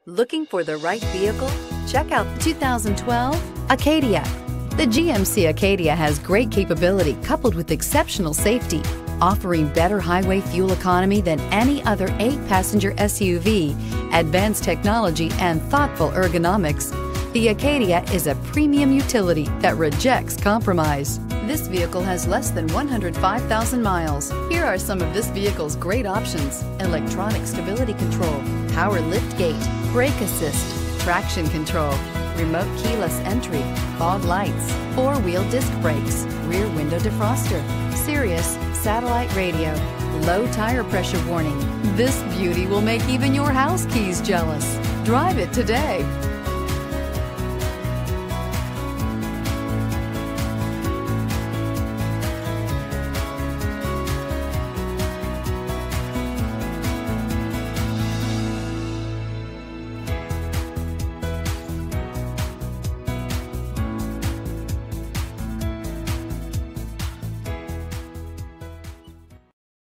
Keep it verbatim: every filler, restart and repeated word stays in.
Looking for the right vehicle? Check out the two thousand twelve Acadia. The G M C Acadia has great capability coupled with exceptional safety, offering better highway fuel economy than any other eight-passenger S U V, advanced technology, and thoughtful ergonomics. The Acadia is a premium utility that rejects compromise. This vehicle has less than one hundred five thousand miles. Here are some of this vehicle's great options: electronic stability control, power lift gate, brake assist, traction control, remote keyless entry, fog lights, four-wheel disc brakes, rear window defroster, Sirius satellite radio, low tire pressure warning. This beauty will make even your house keys jealous. Drive it today.